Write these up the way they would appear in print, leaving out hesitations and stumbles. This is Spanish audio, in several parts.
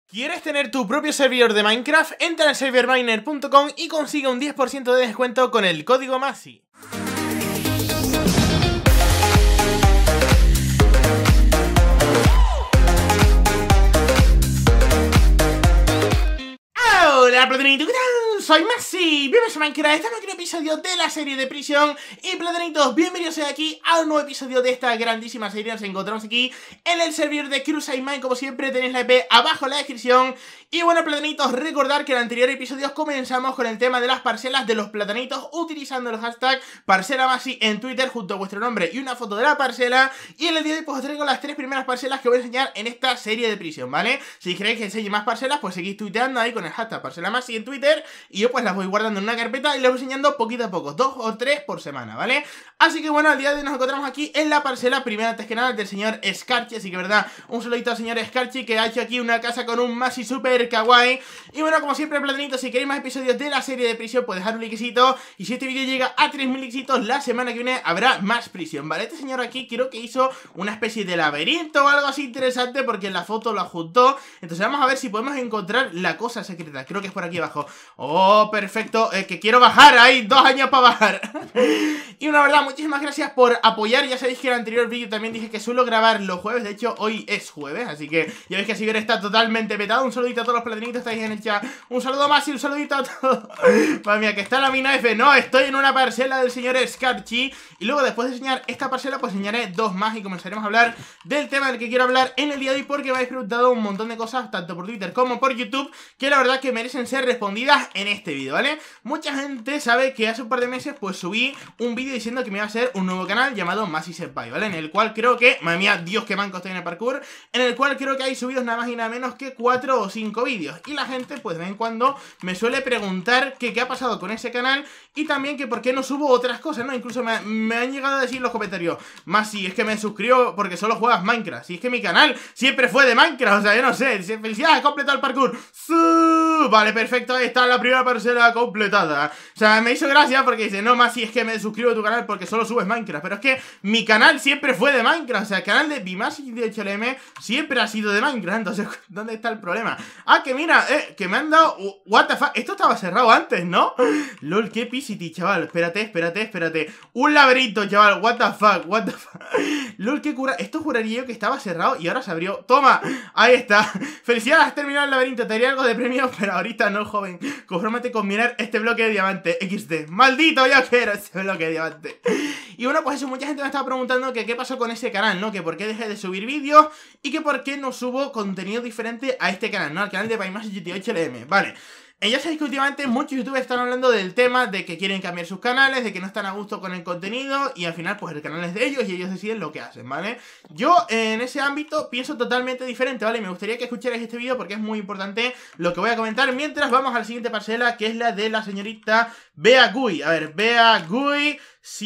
¿Quieres tener tu propio servidor de Minecraft? Entra en serverminer.com y consigue un 10% de descuento con el código MASI. Hola Platanito, ¿qué tal? Soy Masi, bienvenidos a Minecraft, estamos en un episodio de la serie de Prison. Y Platanitos, bienvenidos aquí a un nuevo episodio de esta grandísima serie. Nos encontramos aquí en el servidor de CrucideMine. Como siempre tenéis la IP abajo en la descripción. Y bueno Platanitos, recordar que en el anterior episodio comenzamos con el tema de las parcelas de los platanitos, utilizando el hashtag parcelamasi en Twitter junto a vuestro nombre y una foto de la parcela. Y en el día de hoy pues os traigo las 3 primeras parcelas que voy a enseñar en esta serie de Prison, ¿vale? Si queréis que enseñe más parcelas, pues seguís tuiteando ahí con el hashtag parcelamasi en Twitter y yo pues las voy guardando en una carpeta y las voy enseñando poquito a poco, 2 o 3 por semana, ¿vale? Así que bueno, al día de hoy nos encontramos aquí en la parcela primera antes que nada del señor Scarchi, así que verdad, un saludito al señor Scarchi que ha hecho aquí una casa con un Masi super kawaii. Y bueno, como siempre Platanitos, si queréis más episodios de la serie de Prison, pues dejad un likecito, y si este vídeo llega a 3000 likecitos, la semana que viene habrá más Prison, ¿vale? Este señor aquí creo que hizo una especie de laberinto o algo así interesante porque en la foto lo adjuntó. Entonces vamos a ver si podemos encontrar la cosa secreta, creo que es por aquí abajo. Oh, perfecto, que quiero bajar, hay 2 años para bajar. Y una verdad, muchísimas gracias por apoyar. Ya sabéis que en el anterior vídeo también dije que suelo grabar los jueves, de hecho hoy es jueves, así que ya veis que el servidor está totalmente petado. Un saludito a todos los platanitos que estáis en el chat, un saludo más y un saludito a todos. Madre mía, que está la mina F, no, estoy en una parcela del señor Scarchi. Y luego después de enseñar esta parcela, pues enseñaré 2 más y comenzaremos a hablar del tema del que quiero hablar en el día de hoy, porque me habéis preguntado un montón de cosas, tanto por Twitter como por YouTube, que la verdad que merecen ser respondidas en este vídeo, ¿vale? Mucha gente sabe que hace un par de meses pues subí un vídeo diciendo que me iba a hacer un nuevo canal llamado Masi Senpai, ¿vale? En el cual creo que, madre mía, Dios que manco estoy en el parkour, en el cual creo que hay subidos nada más y nada menos que 4 o 5 vídeos. Y la gente pues de vez en cuando me suele preguntar que qué ha pasado con ese canal y también que por qué no subo otras cosas, ¿no? Incluso me han llegado a decir en los comentarios: Masi, es que me suscribo porque solo juegas Minecraft. Si es que mi canal siempre fue de Minecraft, o sea, yo no sé. Felicidades, he completado el parkour. ¡Sí! Vale, perfecto, ahí está la primera parcela completada. O sea, me hizo gracia porque dice: no, Masi, es que me suscribo a tu canal porque solo subes Minecraft. Pero es que mi canal siempre fue de Minecraft. O sea, el canal de Bimasi de HLM siempre ha sido de Minecraft. Entonces, ¿dónde está el problema? Ah, que mira, que me han dado... What the fuck, esto estaba cerrado antes, ¿no? LOL, qué pisity, chaval. Espérate. Un laberinto, chaval. What the fuck. LOL, qué cura. Esto juraría yo que estaba cerrado y ahora se abrió. Toma, ahí está. Felicidades, has terminado el laberinto. Te haría algo de premio, pero ahorita no, joven. Confórmate con mirar este bloque de diamante XD. Maldito, yo quiero ese bloque de diamante. Y bueno, pues eso, mucha gente me estaba preguntando que qué pasó con ese canal, ¿no? Que por qué dejé de subir vídeos y que por qué no subo contenido diferente a este canal, ¿no? Al canal de PyMasi8HLM, vale. Ya sabéis que últimamente muchos youtubers están hablando del tema de que quieren cambiar sus canales, de que no están a gusto con el contenido y al final pues el canal es de ellos y ellos deciden lo que hacen, ¿vale? Yo en ese ámbito pienso totalmente diferente, ¿vale? Me gustaría que escucharais este vídeo porque es muy importante lo que voy a comentar mientras vamos a la siguiente parcela, que es la de la señorita Bea Gui. A ver, Bea Gui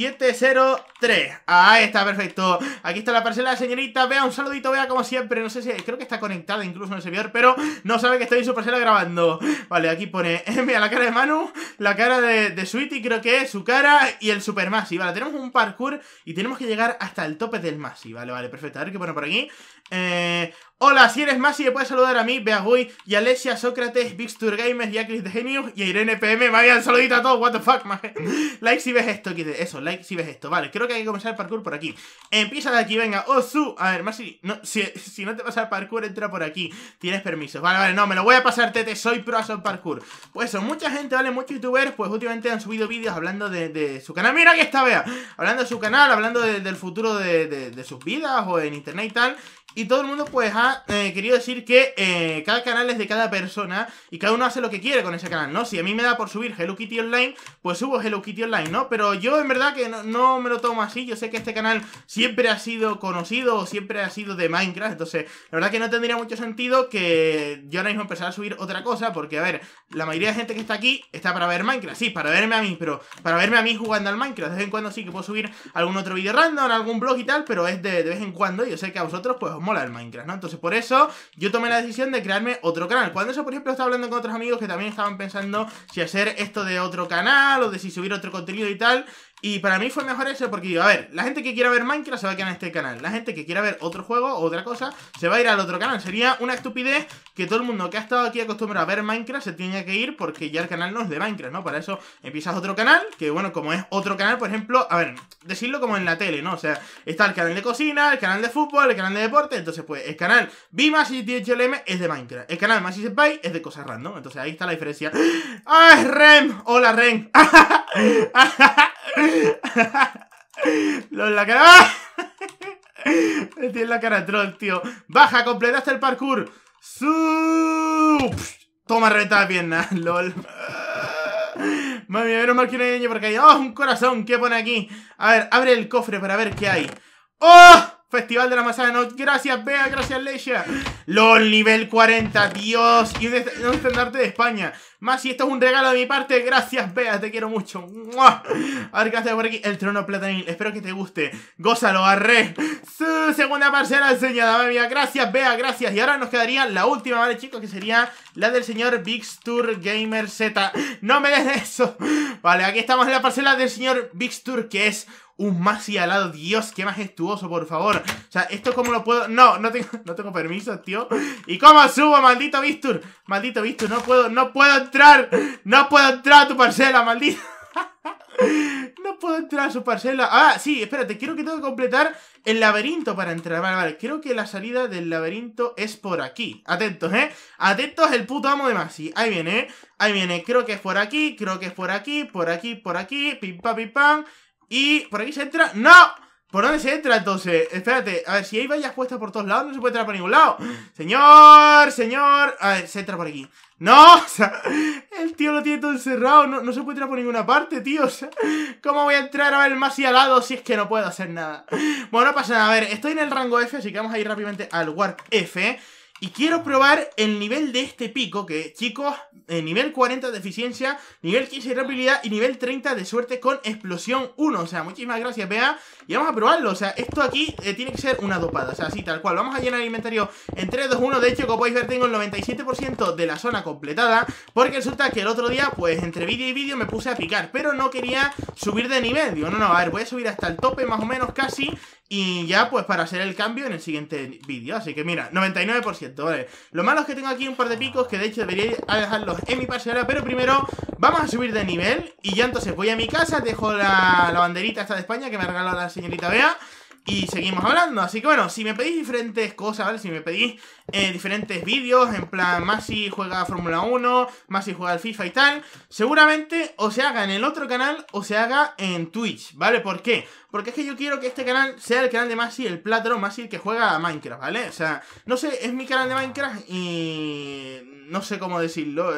703. Ahí está, perfecto. Aquí está la parcela de la señorita Bea. Un saludito, Bea, como siempre. No sé si... creo que está conectada incluso en el servidor, pero no sabe que estoy en su parcela grabando. Vale, aquí pone... mira, la cara de Manu, la cara de Sweetie, creo que es, su cara y el Super Masi. Vale, tenemos un parkour y tenemos que llegar hasta el tope del Masi. Vale, perfecto. A ver qué pone por aquí. Hola, si eres Masi, me puedes saludar a mí, Bea Gui, y Alessia, Sócrates, Bixtur Gamers, Yakris de Genius y a Irene PM. Me habían saludito a todos, what the fuck, maje. Like si ves esto, eso, like si ves esto. Vale, creo que hay que comenzar el parkour por aquí. Empieza de aquí, venga, Ozu. A ver, Masi, no, si no te pasa el parkour, entra por aquí. Tienes permiso. Vale, no, me lo voy a pasar, tete, soy pro a el parkour. Pues eso, mucha gente, vale, muchos youtubers, pues últimamente han subido vídeos hablando de su canal. Mira, aquí está Bea. Hablando de su canal, hablando del futuro de sus vidas o en internet y tal. Y todo el mundo pues ha querido decir que cada canal es de cada persona y cada uno hace lo que quiere con ese canal, ¿no? Si a mí me da por subir Hello Kitty Online, pues subo Hello Kitty Online, ¿no? Pero yo en verdad que no me lo tomo así. Yo sé que este canal siempre ha sido conocido o siempre ha sido de Minecraft. Entonces, la verdad que no tendría mucho sentido que yo ahora mismo empezara a subir otra cosa. Porque, a ver, la mayoría de gente que está aquí está para ver Minecraft. Sí, para verme a mí, pero para verme a mí jugando al Minecraft. De vez en cuando sí que puedo subir algún otro vídeo random, algún blog y tal, pero es de vez en cuando. Yo sé que a vosotros pues os mola el Minecraft, ¿no? Entonces por eso yo tomé la decisión de crearme otro canal. Cuando eso, por ejemplo, estaba hablando con otros amigos que también estaban pensando si hacer esto de otro canal o de si subir otro contenido y tal. Y para mí fue mejor eso porque digo, a ver, la gente que quiera ver Minecraft se va a quedar en este canal. La gente que quiera ver otro juego o otra cosa se va a ir al otro canal. Sería una estupidez que todo el mundo que ha estado aquí acostumbrado a ver Minecraft se tenga que ir porque ya el canal no es de Minecraft, ¿no? Para eso empiezas otro canal, que bueno, como es otro canal, por ejemplo, a ver, decirlo como en la tele, ¿no? O sea, está el canal de cocina, el canal de fútbol, el canal de deporte. Entonces pues el canal Bimashi THLM es de Minecraft, el canal Masi Senpai es de cosas random. Entonces ahí está la diferencia. ¡Ay, Rem! ¡Hola, Rem! La cara. Tiene la cara troll, tío. Baja, completaste el parkour. Toma, reventa la pierna. LOL. Madre mía, menos mal que no hay niño porque hay. ¡Oh, un corazón! ¿Qué pone aquí? A ver, abre el cofre para ver qué hay. ¡Oh! Festival de la Manzana. No, gracias, Bea, gracias, Leisha. LOL, nivel 40, Dios. Y un estandarte de España. Más si esto es un regalo de mi parte. Gracias, Bea, te quiero mucho. ¡Mua! A ver qué hace por aquí. El trono platanil. Espero que te guste. Gózalo, arre. Su segunda parcela enseñada, madre mía. Gracias, Bea, gracias. Y ahora nos quedaría la última, ¿vale, chicos? Que sería la del señor Bixtur Gamer Z. No me des eso. Vale, aquí estamos en la parcela del señor Bixtur, que es un Masi alado. Dios, qué majestuoso, por favor. O sea, ¿esto cómo lo puedo? No tengo permiso, tío. ¿Y cómo subo, maldito Bixtur? Maldito Bixtur, no puedo entrar. No puedo entrar a tu parcela, maldito. No puedo entrar a su parcela. Ah, sí, espérate, creo que tengo que completar el laberinto para entrar. Vale, creo que la salida del laberinto es por aquí. Atentos, atentos, el puto amo de Masi. Ahí viene, ahí viene. Creo que es por aquí, creo que es por aquí, por aquí, por aquí. Pim, pam, pim, pam. Y por aquí se entra. ¡No! ¿Por dónde se entra entonces? Espérate, a ver, si hay vallas puestas por todos lados, no se puede entrar por ningún lado. Señor. A ver, se entra por aquí. ¡No! O sea, el tío lo tiene todo encerrado. No se puede entrar por ninguna parte, tío. O sea, ¿cómo voy a entrar a ver el Masi al lado si es que no puedo hacer nada? Bueno, no pasa nada. A ver, estoy en el rango F, así que vamos a ir rápidamente al Warp F. Y quiero probar el nivel de este pico, que, chicos, nivel 40 de eficiencia, nivel 15 de rapidez y nivel 30 de suerte con explosión 1. O sea, muchísimas gracias, Bea. Y vamos a probarlo. O sea, esto aquí tiene que ser una dopada. O sea, así, tal cual. Vamos a llenar el inventario en 3, 2, 1. De hecho, como podéis ver, tengo el 97% de la zona completada. Porque resulta que el otro día, pues, entre vídeo y vídeo me puse a picar. Pero no quería subir de nivel. Digo, no, a ver, voy a subir hasta el tope, más o menos, casi. Y ya, pues, para hacer el cambio en el siguiente vídeo. Así que, mira, 99%, ¿vale? Lo malo es que tengo aquí un par de picos que, de hecho, debería dejarlos en mi parcela. Pero primero, vamos a subir de nivel. Y ya, entonces, voy a mi casa, dejo la banderita esta de España que me ha regalado la señorita Bea. Y seguimos hablando, así que bueno, si me pedís diferentes cosas, ¿vale? Si me pedís diferentes vídeos, en plan Masi juega Fórmula 1, Masi juega al FIFA y tal, seguramente o se haga en el otro canal o se haga en Twitch, ¿vale? ¿Por qué? Porque es que yo quiero que este canal sea el canal de Masi, el plátano, Masi el que juega a Minecraft, ¿vale? O sea, no sé, es mi canal de Minecraft y no sé cómo decirlo,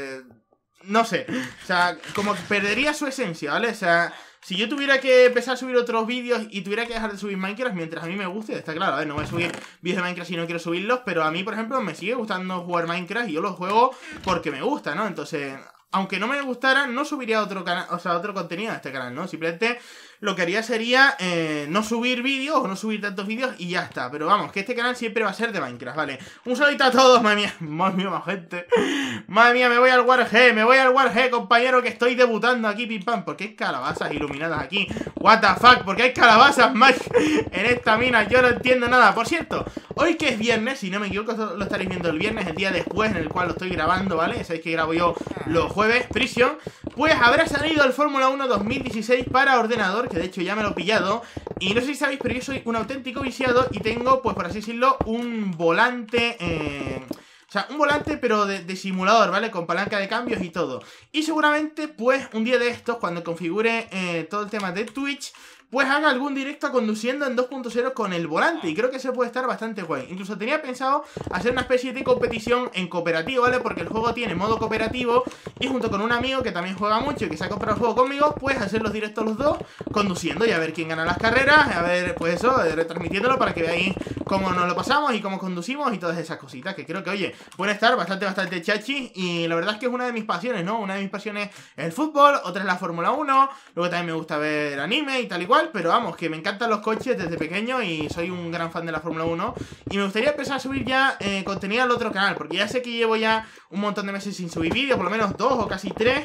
no sé, o sea, como que perdería su esencia, ¿vale? O sea, si yo tuviera que empezar a subir otros vídeos y tuviera que dejar de subir Minecraft mientras a mí me guste, está claro, a ver, no voy a subir vídeos de Minecraft si no quiero subirlos, pero a mí, por ejemplo, me sigue gustando jugar Minecraft y yo lo juego porque me gusta, ¿no? Entonces, aunque no me gustara, no subiría otro canal, o sea, otro contenido a este canal, ¿no? Simplemente lo que haría sería no subir vídeos o no subir tantos vídeos y ya está. Pero vamos, que este canal siempre va a ser de Minecraft, ¿vale? Un saludito a todos, madre mía, más gente. Madre mía, me voy al Warg, compañero, que estoy debutando aquí, pim pam. ¿Por qué hay calabazas iluminadas aquí? What the fuck, ¿por qué hay calabazas, Mike? En esta mina, yo no entiendo nada. Por cierto, hoy que es viernes, si no me equivoco, lo estaréis viendo el viernes, el día después en el cual lo estoy grabando, ¿vale? Sabéis que grabo yo los jueves, Prison. Pues habrá salido el Fórmula 1 2016 para ordenador, que de hecho ya me lo he pillado. Y no sé si sabéis, pero yo soy un auténtico viciado y tengo, pues por así decirlo, un volante... O sea, un volante pero de simulador, ¿vale? Con palanca de cambios y todo. Y seguramente, pues, un día de estos, cuando configure todo el tema de Twitch, pues haga algún directo conduciendo en 2.0 con el volante. Y creo que se puede estar bastante guay. Incluso tenía pensado hacer una especie de competición en cooperativo, ¿vale? Porque el juego tiene modo cooperativo. Y junto con un amigo que también juega mucho y que se ha comprado el juego conmigo, pues hacer los directos los dos conduciendo y a ver quién gana las carreras. A ver, pues eso, retransmitiéndolo para que veáis cómo nos lo pasamos y cómo conducimos y todas esas cositas. Que creo que, oye, pueden estar bastante chachi. Y la verdad es que es una de mis pasiones, ¿no? Una de mis pasiones es el fútbol, otra es la Fórmula 1. Luego también me gusta ver anime y tal y cual. Pero vamos, que me encantan los coches desde pequeño y soy un gran fan de la Fórmula 1. Y me gustaría empezar a subir ya contenido al otro canal, porque ya sé que llevo ya un montón de meses sin subir vídeos, por lo menos 2 o casi 3.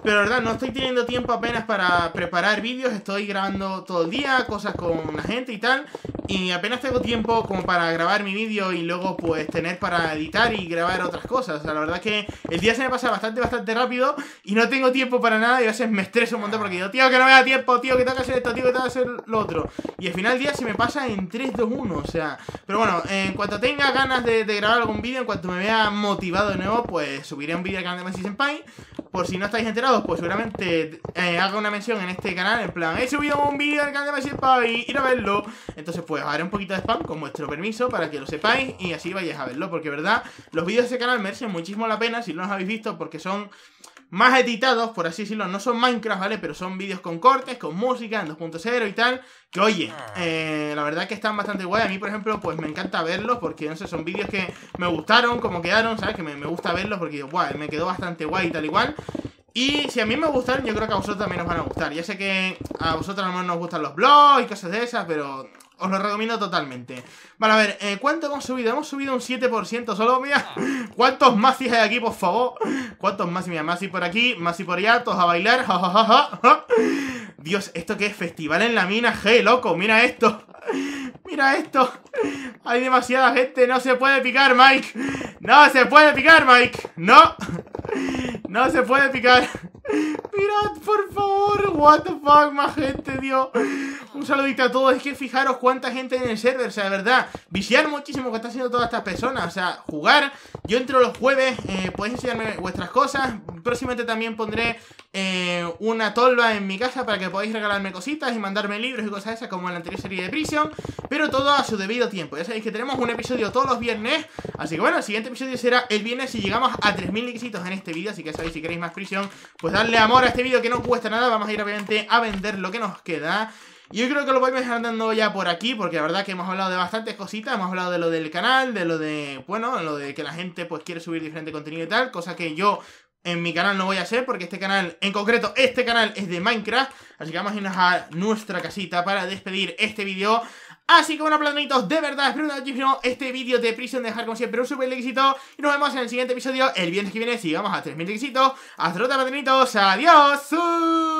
Pero verdad, no estoy teniendo tiempo apenas para preparar vídeos. Estoy grabando todo el día, cosas con la gente y tal. Y apenas tengo tiempo como para grabar mi vídeo y luego pues tener para editar y grabar otras cosas. O sea, la verdad es que el día se me pasa bastante rápido y no tengo tiempo para nada y a veces me estreso un montón porque digo, tío, que no me da tiempo, tío, que tengo que hacer esto, tío, que tengo que hacer lo otro. Y al final del día se me pasa en 3, 2, 1, o sea... Pero bueno, en cuanto tenga ganas de grabar algún vídeo, en cuanto me vea motivado de nuevo, pues subiré un vídeo al canal de Messi Senpai. Por si no estáis enterados, pues seguramente haga una mención en este canal, en plan, he subido un vídeo al canal de Messi Senpai, ir a verlo. Entonces pues haré un poquito de spam con vuestro permiso para que lo sepáis y así vayáis a verlo. Porque verdad, los vídeos de ese canal merecen muchísimo la pena si no los habéis visto, porque son más editados, por así decirlo. No son Minecraft, ¿vale? Pero son vídeos con cortes, con música, en 2.0 y tal. Que oye, la verdad que están bastante guay. A mí, por ejemplo, pues me encanta verlos porque, no sé, son vídeos que me gustaron, como quedaron, ¿sabes? Que me gusta verlos porque, guay, me quedó bastante guay y tal igual. Y si a mí me gustan, yo creo que a vosotros también os van a gustar. Ya sé que a vosotros a lo mejor no os gustan los vlogs y cosas de esas, pero os lo recomiendo totalmente. Vale, a ver, ¿cuánto hemos subido? Hemos subido un 7% solo, mira. ¿Cuántos Masis hay aquí, por favor? ¿Cuántos Masis? Mira, Masi por aquí, Masi por allá, todos a bailar. Ja, ja, ja, ja, ja. Dios, ¿esto qué es? Festival en la mina G, loco, mira esto. Mira esto. Hay demasiada gente, no se puede picar, Mike. No se puede picar, Mike. No. No se puede picar. Mirad, por favor. What the fuck, más gente, Dios. Un saludito a todos. Es que fijaros cuánta gente en el server. O sea, de verdad, viciar muchísimo que está haciendo todas estas personas. O sea, jugar. Yo entro los jueves. Podéis enseñarme vuestras cosas. Próximamente también pondré una tolva en mi casa para que podáis regalarme cositas y mandarme libros y cosas esas como en la anterior serie de Prison. Pero todo a su debido tiempo. Ya sabéis que tenemos un episodio todos los viernes. Así que bueno, el siguiente episodio será el viernes si llegamos a 3000 likesitos en este vídeo. Así que sabéis, si queréis más Prison, pues darle amor a este vídeo que no cuesta nada. Vamos a ir obviamente a vender lo que nos queda. Y yo creo que lo voy a dejar andando ya por aquí, porque la verdad que hemos hablado de bastantes cositas. Hemos hablado de lo del canal, de lo de, bueno, lo de que la gente pues quiere subir diferente contenido y tal. Cosa que yo en mi canal no voy a hacer, porque este canal, en concreto, este canal es de Minecraft. Así que vamos a irnos a nuestra casita para despedir este vídeo. Así que bueno, platanitos, de verdad, espero muchísimo este vídeo de Prison, dejar como siempre un super likecito. Y nos vemos en el siguiente episodio, el viernes que viene, si llegamos a 3000 likecitos. Hasta luego, platanitos, adiós.